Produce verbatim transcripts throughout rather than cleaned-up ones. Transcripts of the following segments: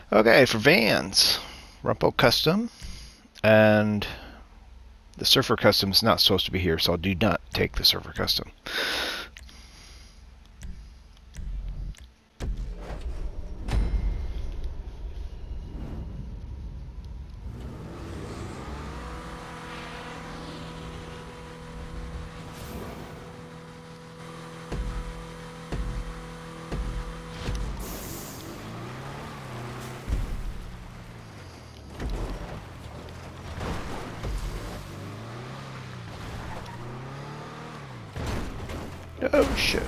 Okay, for Vans, Rumpo Custom, and the Surfer Custom is not supposed to be here, so I do not take the Surfer Custom. Oh shit.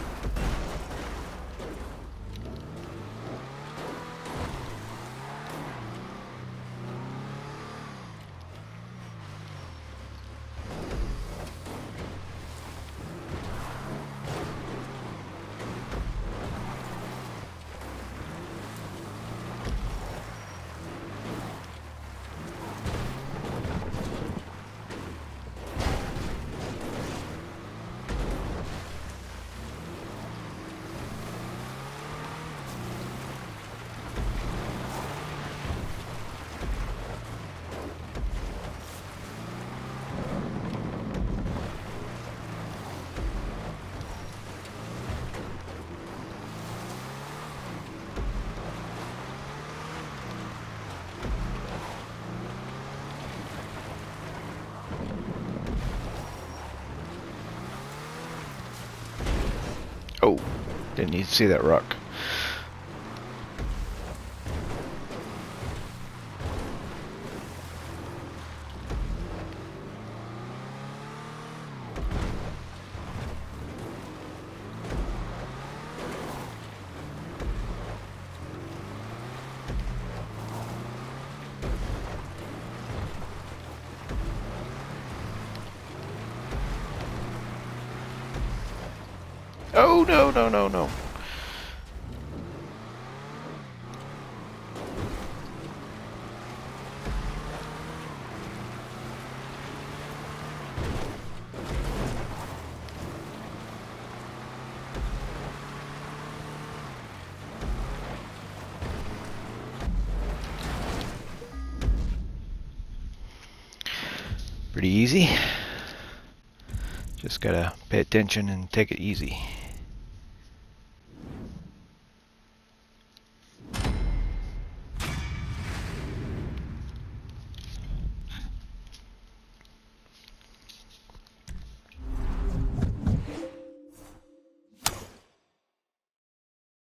Oh, didn't need to see that rock. Oh, no, no, no, no. Pretty easy. Just gotta pay attention and take it easy.